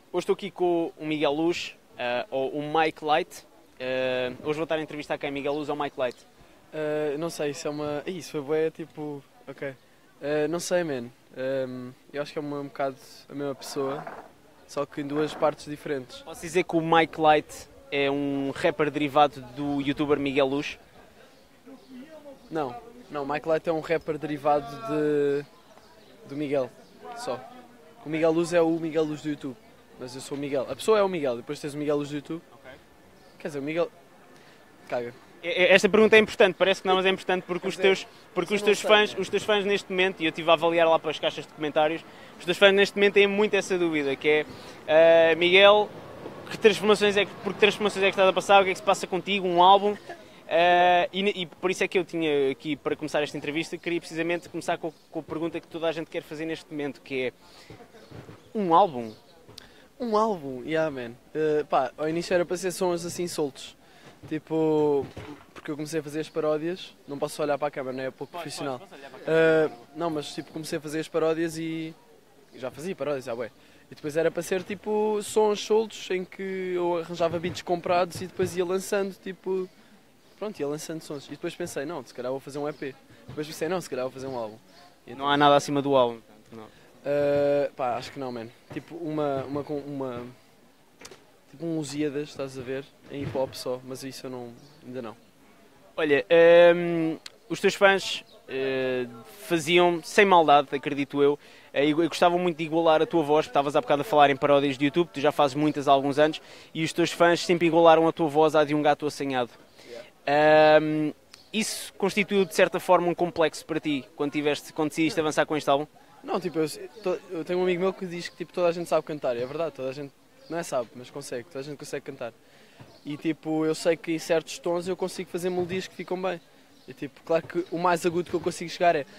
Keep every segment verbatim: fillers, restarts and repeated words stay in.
Hoje estou aqui com o Miguel Luz, uh, ou o Mike Light. Uh, hoje vou estar a entrevistar quem? Miguel Luz ou Mike Light? Uh, não sei, isso é uma... Ih, isso foi bué, tipo... Ok. Uh, não sei, man. Um, eu acho que é uma, um bocado a mesma pessoa, só que em duas partes diferentes. Posso dizer que o Mike Light é um rapper derivado do youtuber Miguel Luz? Não, não, Mike Light é um rapper derivado de... do Miguel, só. O Miguel Luz é o Miguel Luz do YouTube, mas eu sou o Miguel. A pessoa é o Miguel, depois tens o Miguel Luz do YouTube. Okay. Quer dizer, o Miguel... Caga. Esta pergunta é importante, parece que não, mas é importante porque os teus, porque os teus fãs, os teus fãs neste momento, e eu estive a avaliar lá para as caixas de comentários, os teus fãs neste momento têm muito essa dúvida, que é uh, Miguel, que transformações é que, por que transformações é que estás a passar, o que é que se passa contigo, um álbum, uh, e, e por isso é que eu tinha aqui, para começar esta entrevista, queria precisamente começar com, com a pergunta que toda a gente quer fazer neste momento, que é um álbum? Um álbum, yeah man. Uh, pá, ao início era para ser sons assim soltos. Tipo, porque eu comecei a fazer as paródias, não posso olhar para a câmera, não é pouco profissional. Uh, não, mas tipo, comecei a fazer as paródias e já fazia paródias, já ué. E depois era para ser tipo sons soltos em que eu arranjava beats comprados e depois ia lançando, tipo, pronto, ia lançando sons. E depois pensei, não, se calhar vou fazer um E P. Depois pensei, não, se calhar vou fazer um álbum. E então, não há nada acima do álbum? Não. Uh, pá, acho que não, man. Tipo, uma, uma, uma tipo um Lusíadas, estás a ver, em hip hop só, mas isso eu não, ainda não. Olha, um, os teus fãs uh, faziam, sem maldade, acredito eu, uh, e gostavam muito de igualar a tua voz, porque estavas há bocado a falar em paródias de YouTube, tu já fazes muitas há alguns anos, e os teus fãs sempre igualaram a tua voz à de um gato assanhado. Yeah. Um, isso constituiu de certa forma um complexo para ti, quando, tiveste, quando decidiste avançar com este álbum? Não, tipo, eu, eu tenho um amigo meu que diz que tipo, toda a gente sabe cantar, e é verdade, toda a gente, não é sabe, mas consegue, toda a gente consegue cantar. E tipo, eu sei que em certos tons eu consigo fazer melodias que ficam bem. E tipo, claro que o mais agudo que eu consigo chegar é...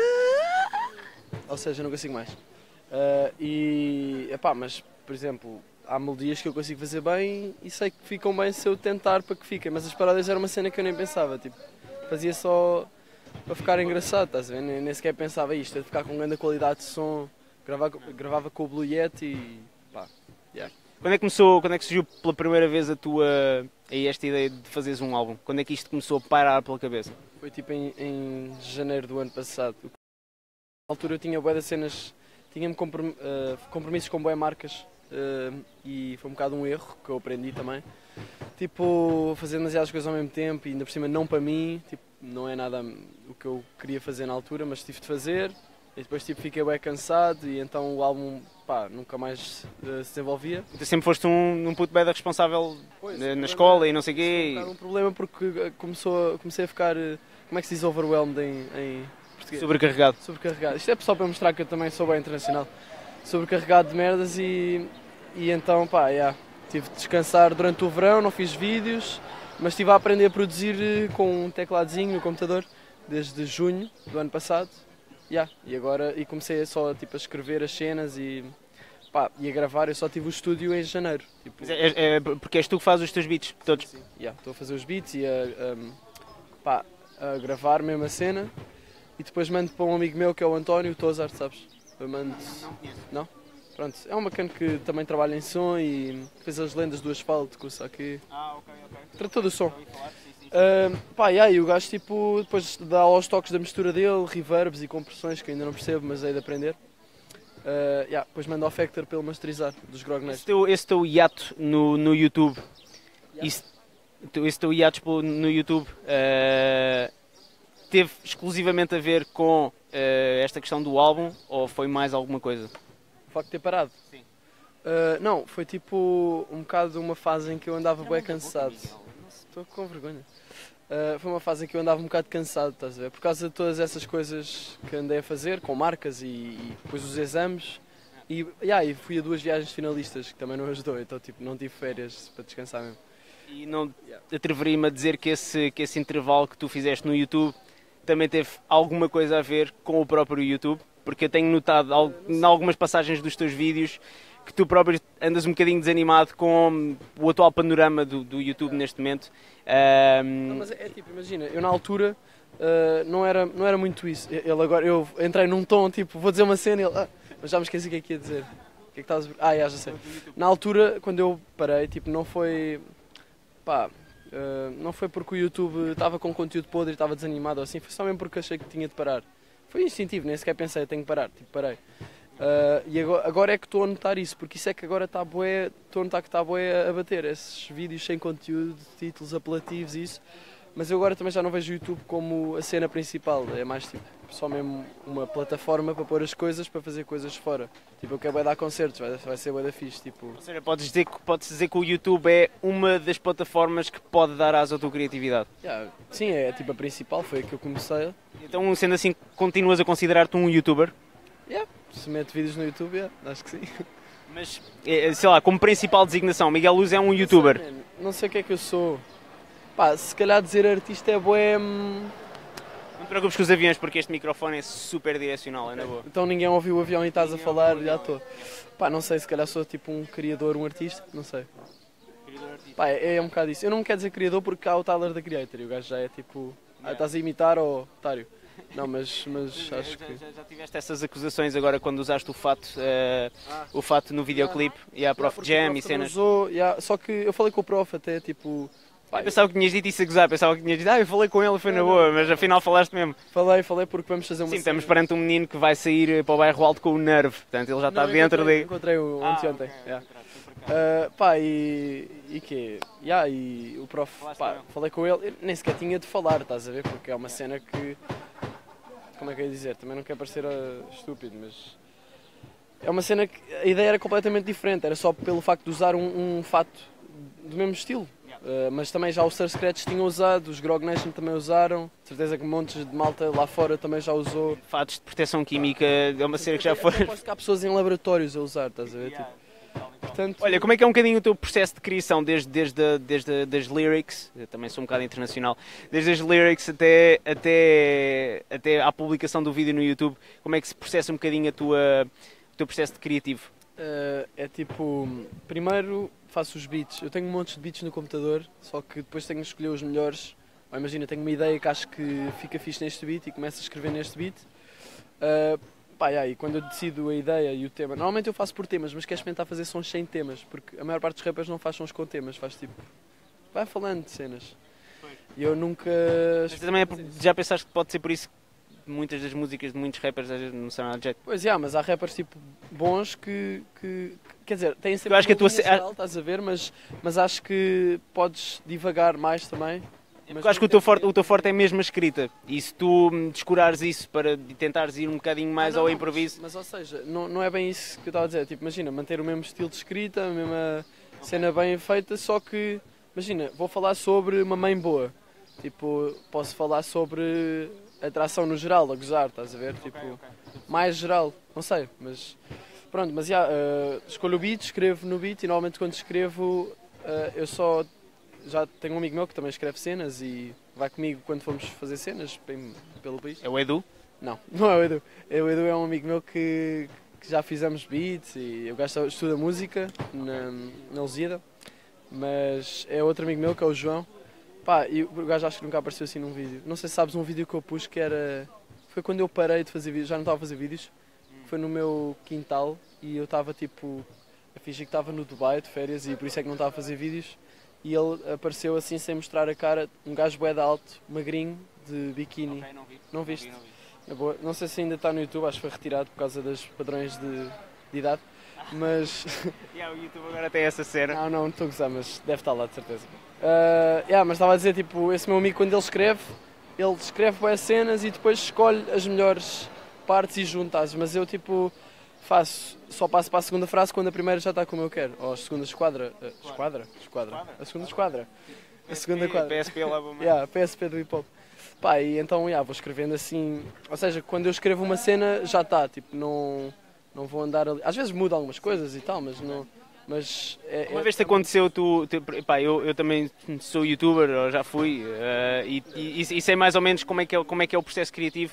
Ou seja, eu não consigo mais. Uh, e, epá, mas, por exemplo, há melodias que eu consigo fazer bem e sei que ficam bem se eu tentar para que fiquem. Mas as paródias era uma cena que eu nem pensava, tipo, fazia só para ficar engraçado, estás a ver? Nem, nem sequer pensava isto, de ficar com grande qualidade de som. Gravava, gravava com o Blue Yeti e pá, yeah. Quando é que começou, quando é que surgiu pela primeira vez a tua, aí esta ideia de fazeres um álbum? Quando é que isto começou a parar pela cabeça? Foi tipo em, em janeiro do ano passado. Na altura eu tinha bué das cenas, tinha-me comprom uh, compromissos com bué marcas uh, e foi um bocado um erro que eu aprendi também. Tipo, fazer demasiadas coisas ao mesmo tempo e ainda por cima não para mim, tipo, não é nada o que eu queria fazer na altura, mas tive de fazer. E depois tipo, fiquei bem cansado e então o álbum pá, nunca mais uh, se desenvolvia. Tu sempre foste um, um puto bem responsável pois, na, na escola e não sei o quê. Foi um, um problema porque começou, comecei a ficar, uh, como é que se diz overwhelmed em, em português? Sobrecarregado. Sobrecarregado. Isto é só para mostrar que eu também sou bem internacional. Sobrecarregado de merdas e, e então pá, yeah, tive de descansar durante o verão, não fiz vídeos, mas estive a aprender a produzir com um tecladozinho no computador desde junho do ano passado. Yeah, e agora e comecei só tipo, a escrever as cenas e, pá, e a gravar. Eu só tive o estúdio em janeiro. Tipo, é, é, porque és tu que fazes os teus beats todos? Sim, yeah, estou a fazer os beats e a, um, pá, a gravar mesmo a cena e depois mando para um amigo meu que é o António, o Tozart, sabes? Eu mando... Não conheço. Não? Pronto, é um bacana que também trabalha em som e fez as lendas do asfalto, com o saque. Ah, ok, ok. Tratou do som. Uh, pá, yeah, e o gajo tipo, depois dá aos toques da mistura dele, reverbs e compressões que ainda não percebo, mas hei de aprender. Uh, yeah, depois manda ao Factor para ele masterizar, dos Grognets. Esse teu, esse teu hiato no, no YouTube, yeah. esse, esse teu hiato no YouTube uh, teve exclusivamente a ver com uh, esta questão do álbum ou foi mais alguma coisa? O facto de ter parado? Sim. Uh, não, foi tipo um bocado uma fase em que eu andava bem cansado. Estou com vergonha. Uh, foi uma fase em que eu andava um bocado cansado, estás a ver? Por causa de todas essas coisas que andei a fazer, com marcas e, e depois os exames. E, yeah, e fui a duas viagens finalistas, que também não ajudou, então tipo, não tive férias para descansar mesmo. E não atreveria-me a dizer que esse, que esse intervalo que tu fizeste no YouTube também teve alguma coisa a ver com o próprio YouTube? Porque eu tenho notado em algumas passagens dos teus vídeos que tu próprio andas um bocadinho desanimado com o atual panorama do, do YouTube neste momento. Um... Não, mas é, é tipo, imagina, eu na altura uh, não, era, não era muito isso. Ele agora, eu entrei num tom tipo, vou dizer uma cena e ele, ah, mas já me esqueci o que é que ia dizer. que é que estavas a... Ah, já, já sei. Na altura, quando eu parei, tipo, não foi... Pá, uh, não foi porque o YouTube estava com conteúdo podre e estava desanimado ou assim, foi só mesmo porque achei que tinha de parar. Foi instintivo, nem sequer pensei, tenho que parar, tipo, parei. Uh, e agora, agora é que estou a notar isso, porque isso é que agora está bué, estou a notar que está bué a bater, esses vídeos sem conteúdo, títulos apelativos e isso. Mas eu agora também já não vejo o YouTube como a cena principal, é mais tipo, só mesmo uma plataforma para pôr as coisas, para fazer coisas fora. Tipo, eu quero bué dar concertos, vai, vai ser bué da fixe, tipo... Ou seja, podes dizer, que, podes dizer que o YouTube é uma das plataformas que pode dar asa à tua criatividade. Yeah, sim, é tipo a principal, foi a que eu comecei. Então, sendo assim, continuas a considerar-te um YouTuber? Yeah, se mete vídeos no YouTube, yeah, acho que sim. Mas, sei lá, como principal designação, Miguel Luz é um YouTuber? Não sei, man, não sei o que é que eu sou. Pá, se calhar dizer artista é bué... hum, Não te preocupes com os aviões, porque este microfone é super direcional, é na boa. Então ninguém ouviu o avião e estás a Ninguém falar, ouviu o já avião, estou. Pá, não sei, se calhar sou tipo um criador, um artista, não sei. Criador artista. Pá, é, é um bocado isso. Eu não me quero dizer criador porque há o Tyler da Creator e o gajo já é tipo... Ah, estás a imitar ou otário? Não, mas, mas acho já, que... já, já tiveste essas acusações agora quando usaste o fato, uh, o fato no videoclipe e a Prof Porque o Jam prof e também cenas? usou, yeah, só que eu falei com o prof até tipo... Pá, Eu pensava que tinhas dito isso a gozar, pensava que tinhas dito, ah, eu falei com ele, foi na boa, mas afinal falaste mesmo. falei, falei porque vamos fazer uma... Sim, estamos cena. perante um menino que vai sair para o bairro alto com o Nerve, portanto ele já está Não, dentro encontrei, de... encontrei-o Ah, ontem, ontem. ok, yeah. ok, Uh, pá, e, e quê? Yeah, e o prof, Falaste pá, com ele? falei com ele, eu nem sequer tinha de falar, estás a ver? Porque é uma cena que, como é que eu ia dizer? Também não quero parecer uh, estúpido, mas é uma cena que a ideia era completamente diferente, era só pelo facto de usar um, um fato do mesmo estilo. Uh, mas também já os Sir Scratch tinham usado, os Grog Nation também usaram, de certeza que montes de malta lá fora também já usou. Fatos de proteção química é uma cena que já foi... Aposto que há pessoas em laboratórios a usar, estás a ver? Tipo, portanto, Olha, como é que é um bocadinho o teu processo de criação, desde, desde, desde das lyrics, eu também sou um bocado internacional, desde as lyrics até, até, até à publicação do vídeo no YouTube, como é que se processa um bocadinho a tua, o teu processo de criativo? Uh, é tipo, primeiro faço os beats, eu tenho um monte de beats no computador, só que depois tenho que escolher os melhores. Ou imagina, tenho uma ideia que acho que fica fixe neste beat e começo a escrever neste beat. Uh, pá, e aí, quando eu decido a ideia e o tema, normalmente eu faço por temas, mas quero experimentar fazer sons sem temas, porque a maior parte dos rappers não faz sons com temas, faz tipo, vai falando de cenas. E eu nunca... Mas também é, já pensaste que pode ser por isso que muitas das músicas de muitos rappers às vezes não são nada de jeito? Pois é, mas há rappers tipo bons que, que quer dizer, têm sempre Eu acho que a uma tua linha ce- geral, estás a ver, mas, mas acho que podes divagar mais também. Mas Eu acho que o teu, forte, o teu forte é mesmo a escrita, e se tu hum, descurares isso para tentares ir um bocadinho mais Ah, não, ao não, improviso... Mas, mas ou seja, não, não é bem isso que eu estava a dizer, tipo, imagina, manter o mesmo estilo de escrita, a mesma cena bem feita, só que, imagina, vou falar sobre uma mãe boa, tipo, posso falar sobre atração no geral, a gozar, estás a ver, tipo, mais geral, não sei, mas pronto, mas já, uh, escolho o beat, escrevo no beat e normalmente quando escrevo uh, eu só, já tenho um amigo meu que também escreve cenas e vai comigo quando fomos fazer cenas bem, pelo país. É o Edu? Não, não é o Edu, é o Edu é um amigo meu que, que já fizemos beats e eu gasto, estuda música na, na Lusíada, mas é outro amigo meu que é o João. Pá, e o gajo acho que nunca apareceu assim num vídeo. Não sei se sabes um vídeo que eu pus que era... Foi quando eu parei de fazer vídeos, já não estava a fazer vídeos. Foi no meu quintal e eu estava tipo... A fingir que estava no Dubai de férias e por isso é que não estava a fazer vídeos. E ele apareceu assim sem mostrar a cara, um gajo bué de alto, magrinho, de biquíni. Ok, não vi. Não viste? vi, não vi. Na boa. Não sei se ainda está no YouTube, acho que foi retirado por causa dos padrões de, de idade. Mas... Yeah, o YouTube agora tem essa cena. Não, não, não estou a gozar, mas deve estar lá de certeza. Uh, yeah, mas estava a dizer, tipo, esse meu amigo quando ele escreve, ele escreve boas cenas e depois escolhe as melhores partes e junta-as, mas eu tipo faço, só passo para a segunda frase quando a primeira já está como eu quero, ou a segunda esquadra, uh, esquadra? Esquadra? A segunda esquadra. A segunda quadra. P S P lá, vou Yeah, P S P do hip hop. Pá, e então yeah, vou escrevendo assim, ou seja, quando eu escrevo uma cena já está, tipo, não, não vou andar ali, às vezes mudo algumas coisas e tal, mas não... Mas é, Uma é- vez te aconteceu, tu, tu pá, eu, eu também sou youtuber, ou já fui, uh, e, e, e sei mais ou menos como é que é, como é, que é o processo criativo.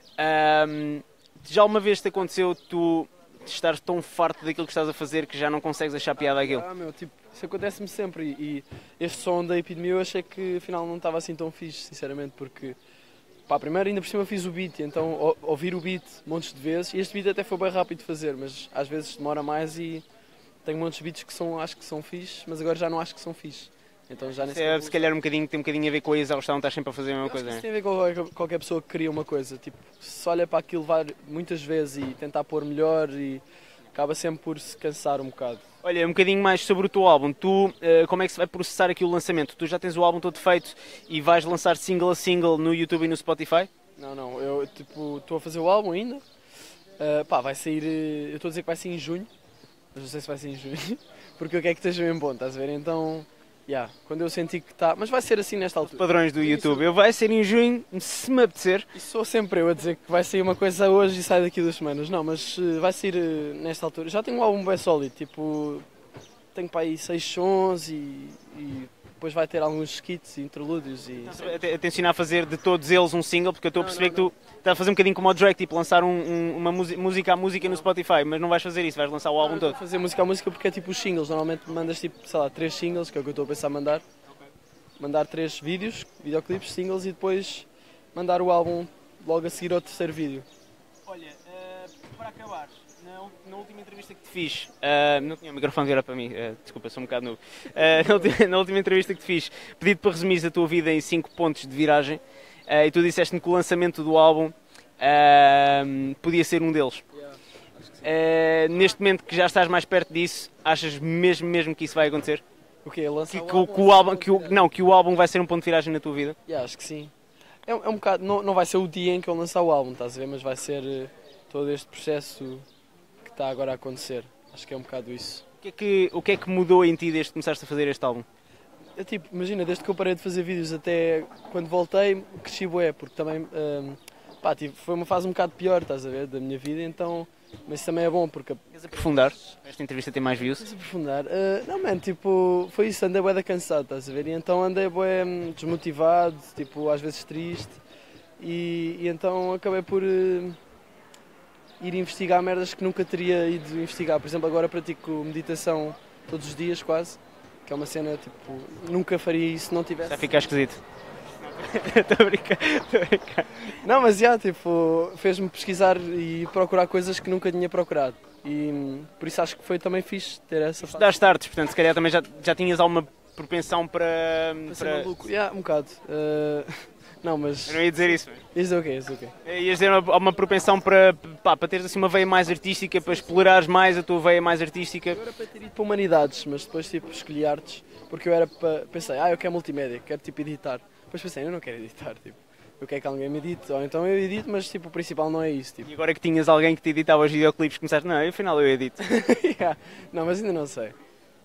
Um, já uma vez te aconteceu tu estares tão farto daquilo que estás a fazer que já não consegues achar piada àquilo? Ah, meu, tipo, isso acontece-me sempre e, e este som da epidemia eu achei que afinal não estava assim tão fixe, sinceramente, porque Pá, primeiro ainda por cima fiz o beat, então ou- ouvir o beat montes de vezes, e este beat até foi bem rápido de fazer, mas às vezes demora mais e tenho montes de beats que são, acho que são fixe, mas agora já não acho que são fixe. Então já nem Se, é, se calhar um bocadinho, tem um bocadinho a ver com a exaustão, estás sempre a fazer a mesma Eu acho que coisa, isso né? tem a ver com qualquer, qualquer pessoa que cria uma coisa. Tipo, se olha para aquilo vai muitas vezes e tentar pôr melhor e acaba sempre por se cansar um bocado. Olha, um bocadinho mais sobre o teu álbum. Tu, eh, como é que se vai processar aqui o lançamento? Tu já tens o álbum todo feito e vais lançar single a single no YouTube e no Spotify? Não, não, eu tipo estou a fazer o álbum ainda. Ah, pá, vai sair. eh, Eu estou a dizer que vai sair em junho, mas não sei se vai sair em junho, porque eu quero que esteja bem bom, estás a ver? Então, yeah, quando eu senti que está. Mas vai ser assim nesta altura. Padrões do YouTube. Eu vai ser em junho, se me apetecer. E sou sempre eu a dizer que vai sair uma coisa hoje e sai daqui a duas semanas. Não, mas eh, vai sair eh, nesta altura. Já tenho um álbum bem sólido, tipo, tenho para aí seis sons e, e depois vai ter alguns skits e interlúdios e... Atencionar a fazer de todos eles um single, porque eu estou a Não, perceber não, que tu estás a fazer um bocadinho como o Drake, tipo, lançar um- um- uma musi- música a música no Spotify, mas não vais fazer isso, vais lançar o álbum Não, eu estou todo. a fazer música a música porque é tipo os singles. Normalmente mandas tipo, sei lá, três singles, que é o que eu estou a pensar mandar. Mandar três vídeos, videoclipes, singles e depois mandar o álbum logo a seguir ao terceiro vídeo. Olha, eh, para acabar, na, ul- na última entrevista que te fiz, eh, não tinha o microfone virado para mim, eh, desculpa, sou um bocado novo. Eh, na, ulti- na última entrevista que te fiz, pedi-te para resumir a tua vida em cinco pontos de viragem, eh, e tu disseste-me que o lançamento do álbum eh, podia ser um deles. Eh, neste momento que já estás mais perto disso, achas mesmo, mesmo que isso vai acontecer? O quê? Lançar Que, o que o, álbum? que o álbum, que o- não, que o álbum vai ser um ponto de viragem na tua vida? Yeah, acho que sim. É, um- é um bocado, não, não vai ser o dia em que eu lançar o álbum, estás a ver? Mas vai ser eh, todo este processo que está agora a acontecer. Acho que é um bocado isso. O que é que, o que, é que mudou em ti desde que começaste a fazer este álbum? É tipo, imagina, desde que eu parei de fazer vídeos até quando voltei, cresci bué, porque também hum, pá, tive, foi uma fase um bocado pior, estás a ver, da minha vida, então, mas isso também é bom, porque Queres aprofundar? Esta entrevista tem mais views. se aprofundar, ah, não mano, tipo, foi isso, andei bué da cansado, estás a ver, e então andei bué hum, desmotivado, tipo, às vezes triste, e, e então acabei por eh, ir investigar merdas que nunca teria ido investigar, por exemplo, agora pratico meditação todos os dias quase, que é uma cena, tipo, nunca faria isso se não tivesse... Já fica esquisito. Estou a brincar, estou a brincar. Não, mas já, tipo, fez-me pesquisar e procurar coisas que nunca tinha procurado. E hum, por isso acho que foi também fixe ter essa fase. Daste artes, portanto, se calhar também já, já tinhas alguma propensão para. Para ser para... maluco. Yeah, um bocado. Uh, não, mas. Eu não ia dizer isso. Isso é o quê? Isso é o quê? Ias dizer uma, uma propensão para, pá, para teres assim uma veia mais artística, para explorares mais a tua veia mais artística. Eu era para ter ido para humanidades, mas depois tipo escolhi artes porque eu era para. Pensei, ah, eu quero multimédia, quero tipo editar. Depois pensei, eu não quero editar, tipo. Eu quero que alguém me edite, ou então eu edito, mas tipo, o principal não é isso. Tipo. E agora que tinhas alguém que te editava os videoclipes, começaste, não, afinal eu edito. Yeah. Não, mas ainda não sei.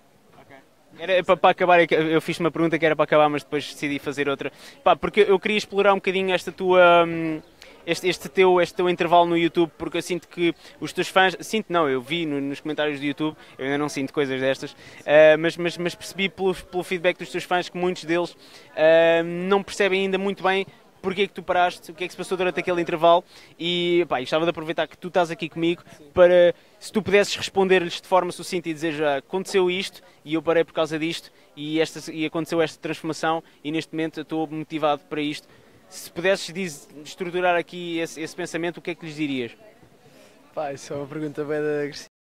Era para, para acabar, eu fiz uma pergunta que era para acabar, mas depois decidi fazer outra. Pá, porque eu queria explorar um bocadinho esta tua, hum, este, este, teu, este teu intervalo no YouTube, porque eu sinto que os teus fãs, sinto não, eu vi no- nos comentários do YouTube, eu ainda não sinto coisas destas, ah, mas, mas, mas percebi pelo, pelo feedback dos teus fãs que muitos deles ah, não percebem ainda muito bem porque é que tu paraste, o que é que se passou durante aquele intervalo e pá, gostava de aproveitar que tu estás aqui comigo para, se tu pudesses responder-lhes de forma sucinta e dizer já aconteceu isto e eu parei por causa disto e, esta, e aconteceu esta transformação e neste momento eu estou motivado para isto. Se pudesses diz, estruturar aqui esse, esse pensamento, o que é que lhes dirias? Pá, isso é uma pergunta bem agressiva.